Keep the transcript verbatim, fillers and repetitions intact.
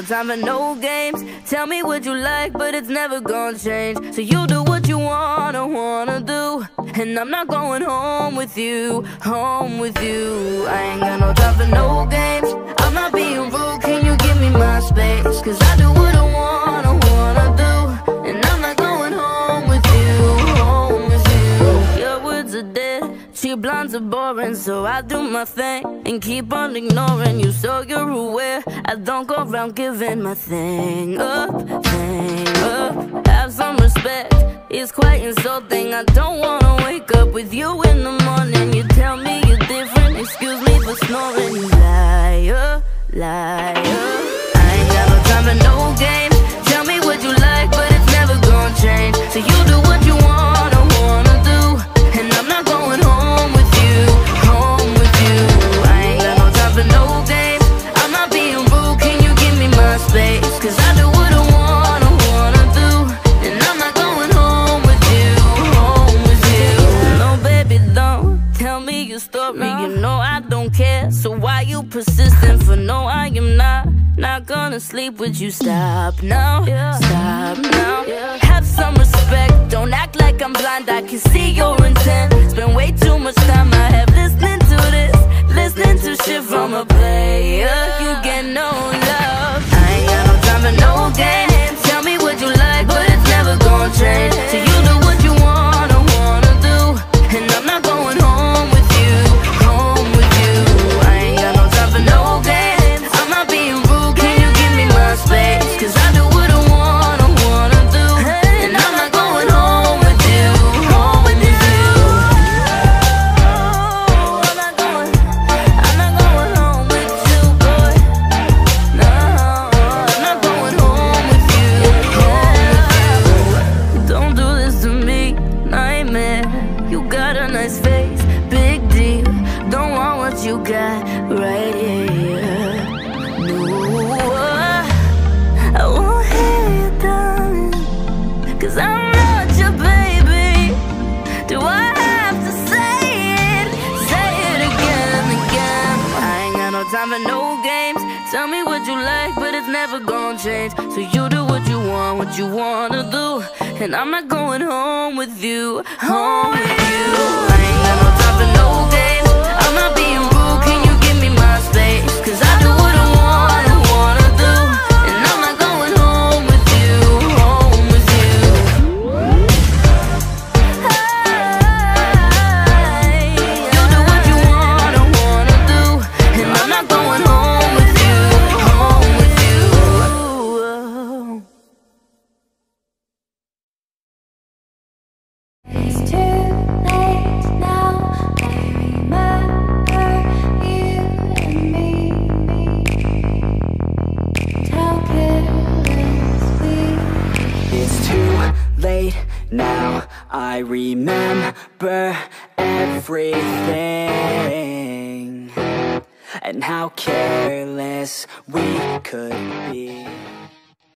time for no games. Tell me what you like, but it's never gonna change. So you do what you wanna, wanna do, and I'm not going home with you, home with you. I ain't got no time for no games. I'm not being rude, can you give me my space? Cause I do what I wanna, wanna do, and I'm not going home with you, home with you. Your words are dead, cheap blondes are boring, so I do my thing and keep on ignoring you, so you're aware I don't go around giving my thing up, thing up. Have some respect, it's quite insulting. I don't wanna wake up with you in the morning. You tell me you're different, excuse me for snoring. You liar, liar. I ain't got no time for no games. Tell me what you like, but it's never gonna change. So you do what you wanna, wanna do, and I'm not going home with you, home with you. I ain't got no time for no games. I'm not being rude, can you give me my space? Cause I do what I wanna, wanna do, and I'm not going home with you, home with you. No baby, don't tell me your story, you know I don't care. So why you persistent for no, I am not, not gonna sleep with you. Stop now, stop now. Have some respect, don't act like I'm blind, I can see your intent. Spend way too much time I have listening to this, listening to shit from a player. You get no love. I ain't got no time for no games. Tell me what you like, but it's never gonna change. So you do what you wanna, wanna do, and I'm not going home with you, home with you. I ain't got no time for no games. I'm not being rude, can you give me my space? Cause I do what I wanna, wanna do, and I'm not going home with you, home with you. I'm not going, I'm not going home with you, boy. No, I'm not going home with you, home with you. Don't do this to me, nightmare. You got a nice face, big deal. Don't want what you got right here. No, I won't hear you, darling, cause I'm not your baby. Do I have to say it, say it again and again? I ain't got no time for no games. Tell me what you like, but it's never gonna change. So you do what you want, what you wanna do, and I'm not going home with you, home with you. I ain't got no time for no games. I'm not being rude, can you give me my space? Cause I do what I wanna, wanna do, and I'm not going home with you, home with you. Hey, you do what you wanna, wanna do, and I'm not going home with you, home with you. It's too late now. I remember you and me. How careless we. It's too late now, I remember everything, and how careless we could be.